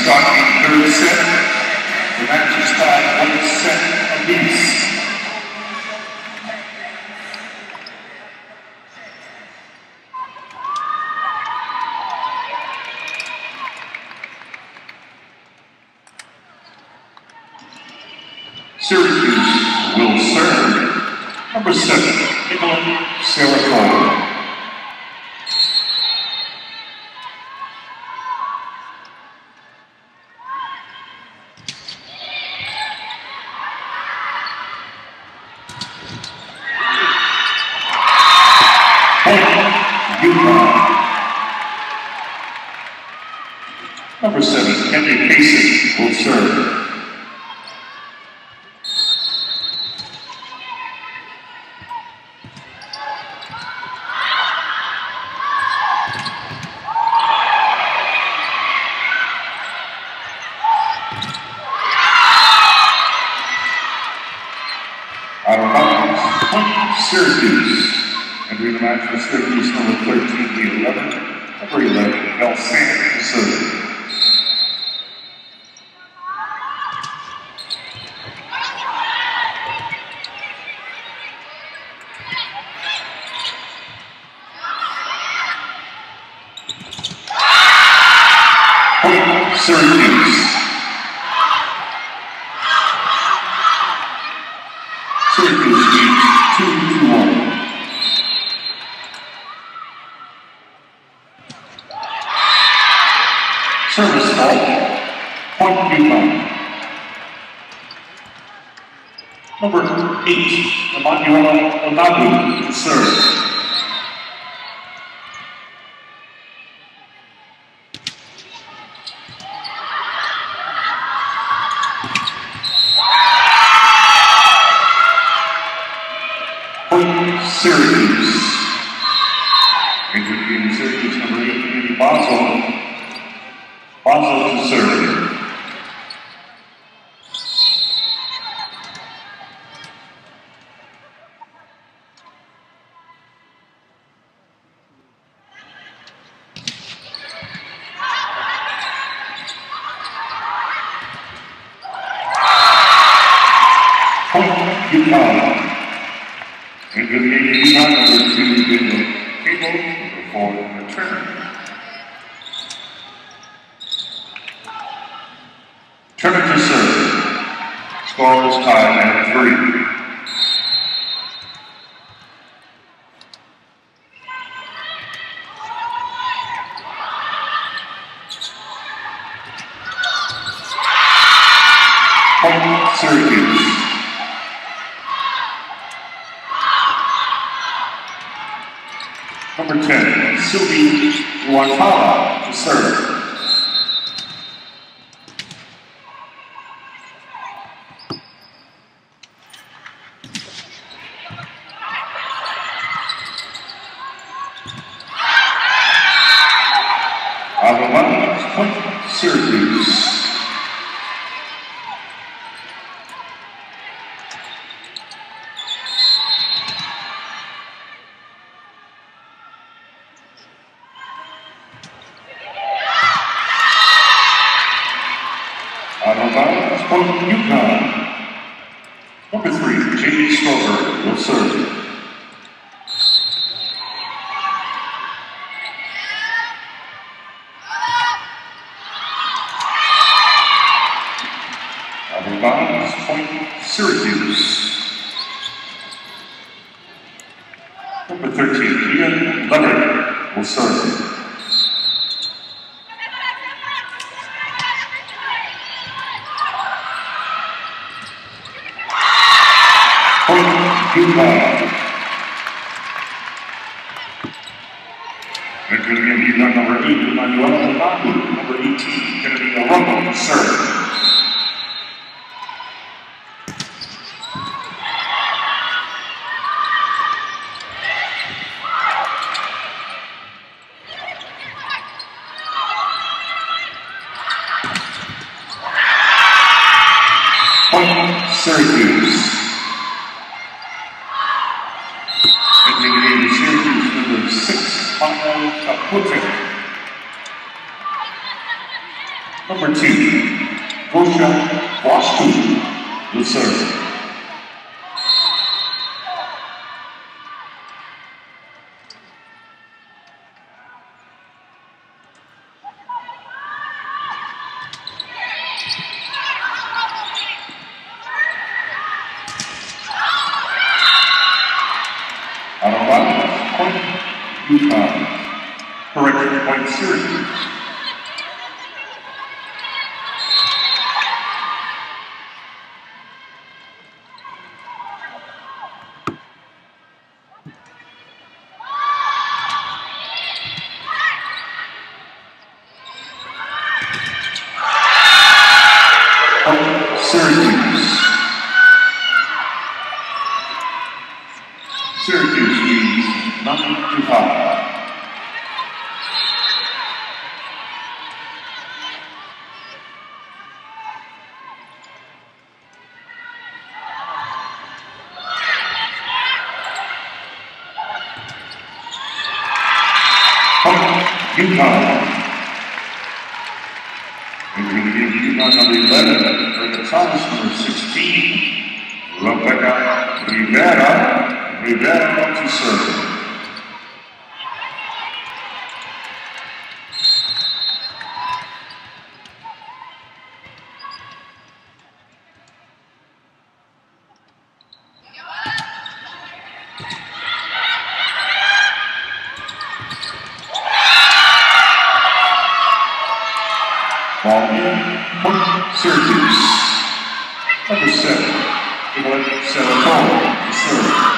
starting third set. The match is tied 1 set apiece. Syracuse will serve number 7, Nicolette Saracolo. Number 7, Henry Casey will serve. Out of bounds, Syracuse. Entering the match for Syracuse, number 13, the 11. Number 11, Bell Sand to serve. Syracuse. Syracuse leads 2-1. Service ball, point UConn. Number 8, Emmanuel Onabu to serve. Syracuse. Introducing Syracuse number 8, Basel. Basel to serve. UConn. Into the UConn number 2, Cable, number 4, Turner. Turner to serve. Score is tied at 3. Point Syracuse. Number 10, Sylvie Watala to serve. Out of bounds, point Syracuse. Out of bounds, point UConn. Number 3, J.D. Strover will serve. Out of bounds, point Syracuse. Number 13, Ian Leonard will serve. UConn. Entering the number 8, Emmanuel Onabu. Number 18, Kennedy Arumbo, serve. Point Syracuse. Entering the Syracuse number 6, Mano Caputo. Number 2, Gosia Washku, the serve. Out of bounds, point UConn. Correction, point Syracuse. Syracuse. Syracuse leads 9-5. UConn. And we're going to give UConn number 11, Erica Thomas number 16. Rebecca Rivera to serve. Ball in, point Syracuse. Number 7, Evelyn Serratore to serve.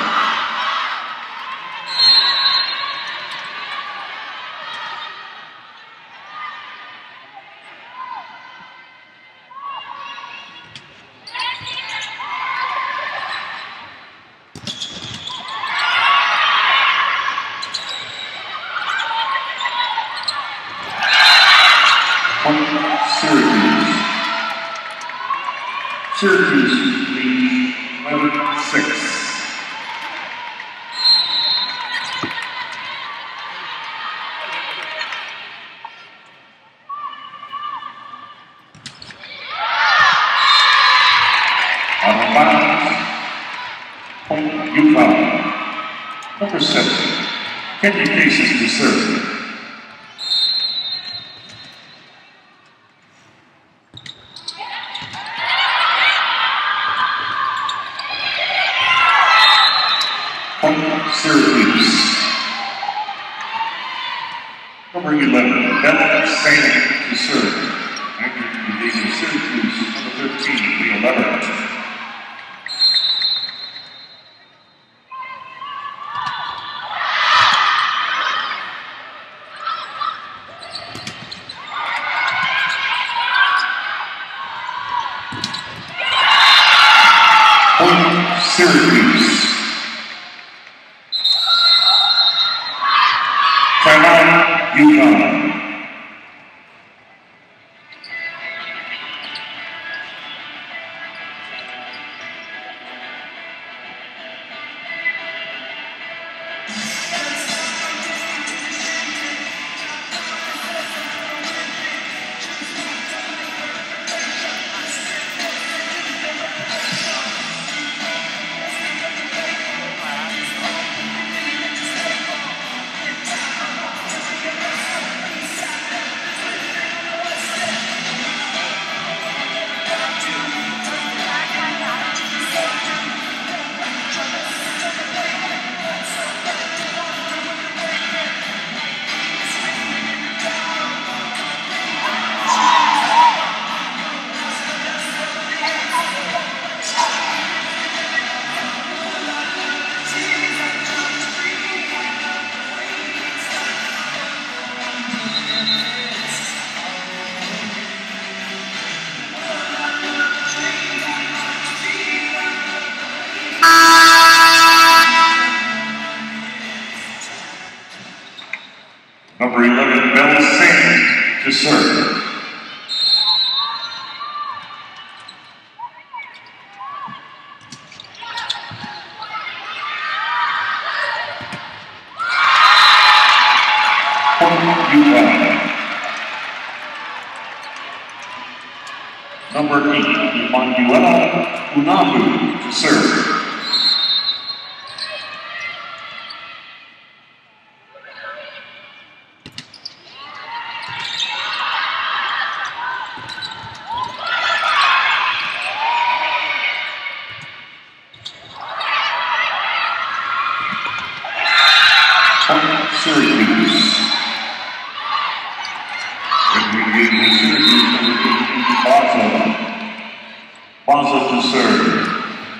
Syracuse. Syracuse leads 11-6. Out of bounds, point UConn. Number 7, Kenya Cases to serve. Syracuse. Number 11, Bella Saint to serve. And leading Syracuse, number 13, the 11. Syracuse. Timeout, UConn. Number 11, Bella Saint to serve. UConn. Number 8, Emanuela Unamu to serve. Syracuse. And we get the Syracuse number 18, Baza to serve.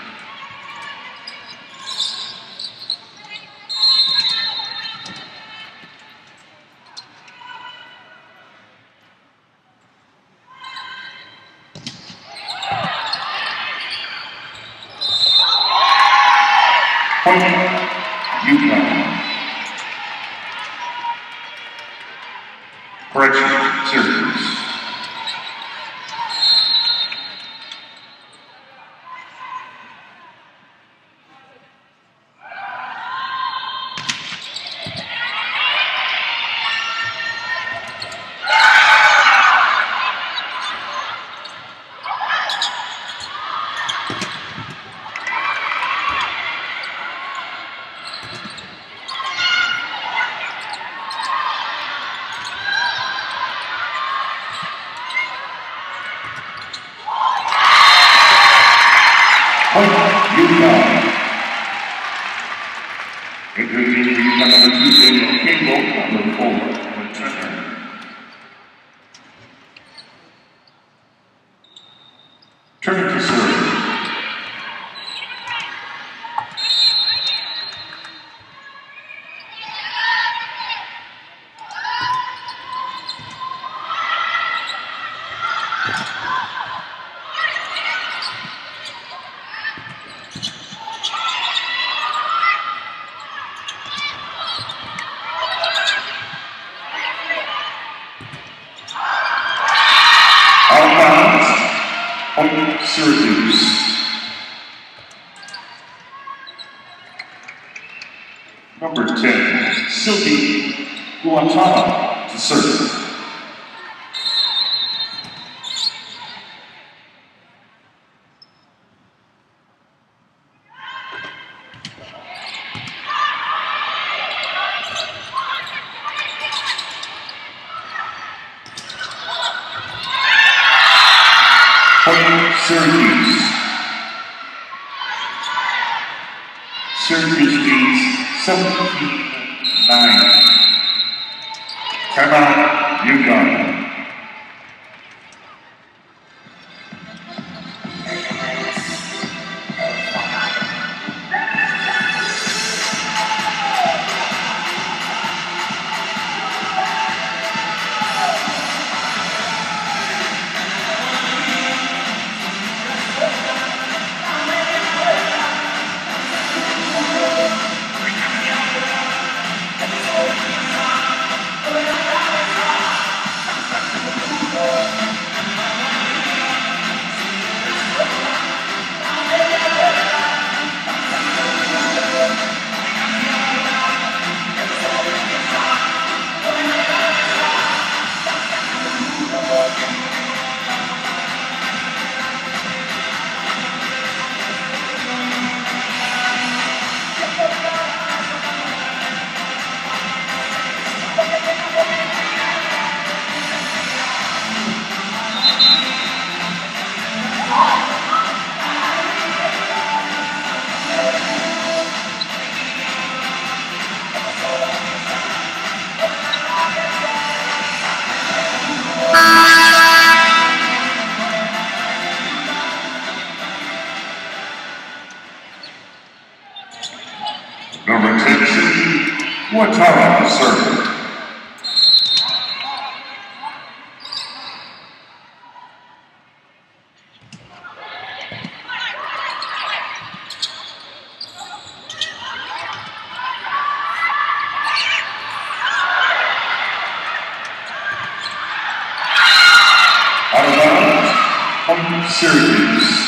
Point, UConn. Correction, Syracuse. UConn. Introducing UConn number 2, Daniel Campbell, number 4, Emma Turner. Turner to serve. Point, Syracuse. Number 10, Sylvie Guatana to serve. Syracuse. Syracuse leads 17-9. Timeout, UConn. Number 10, Sylvie Guatana to serve. Out of bounds, from Syracuse.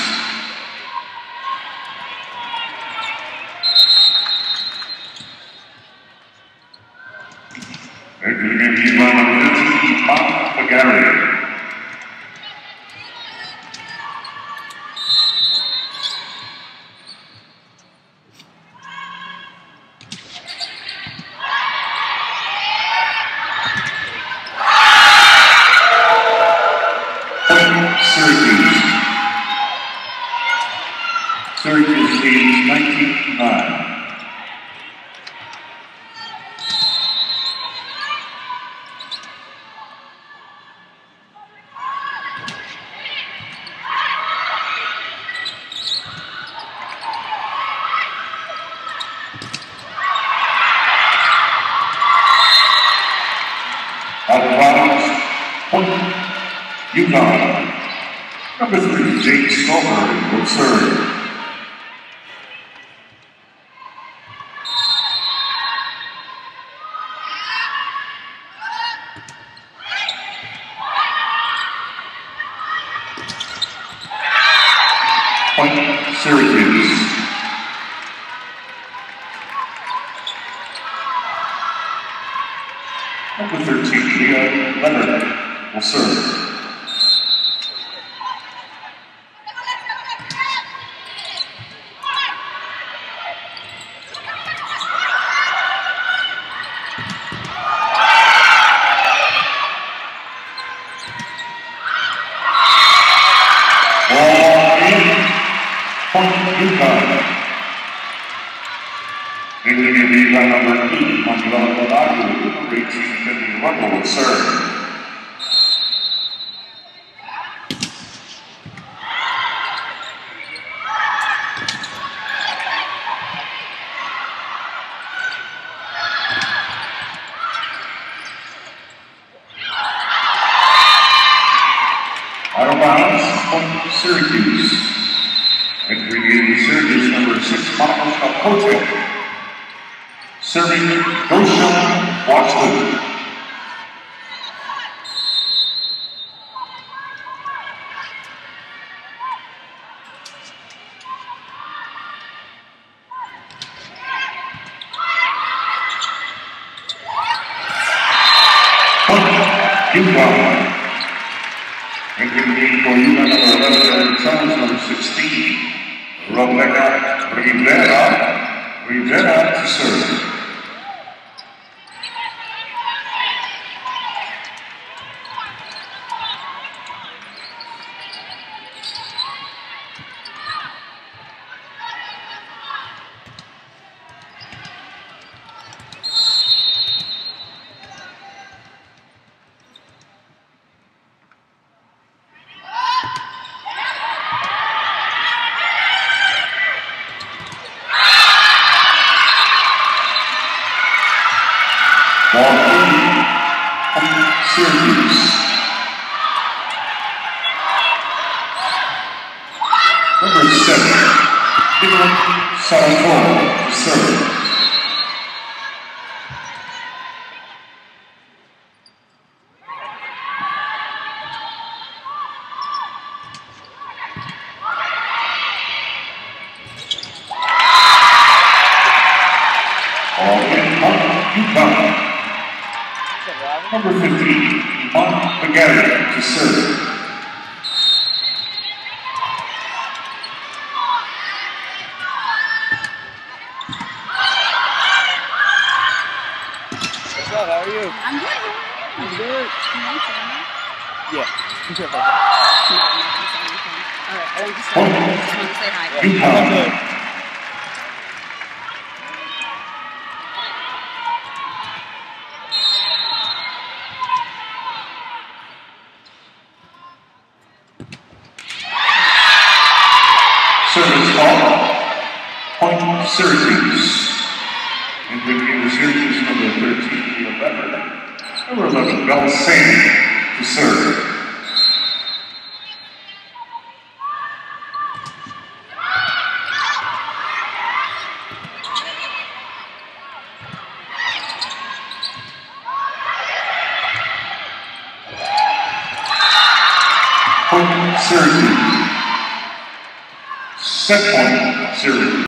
And going to give you number 15, Bob Magari. Syracuse. Syracuse leads 19-9. Out of bounds, point, UConn. Number 3, Jake Strawberry will serve. Point, Syracuse. Number 13, Leah Leonard will serve. Point UConn. Leading in the by number 8, Manuel Balagu, number 18, Cindy Russell will serve. Out of bounds, point Syracuse. Entering in Syracuse, number 6, Monica Capote. Serving Roshan Watson. UConn. Entering in for UConn, number 11, Summers, number 16. Rebecca Rivera to serve. Syracuse. Number 7, Dylan Saratoga to serve. All in UConn. Number 15, Iman McGarry to serve. What's up? How are you? I'm good. I'm good. Yeah. Alright, I just want to say hi. UConn. Service call. Point Syracuse. Entering in Syracuse, number 13, 11. Number 11, Bell Sane to serve. Point Syracuse. Set point Syracuse.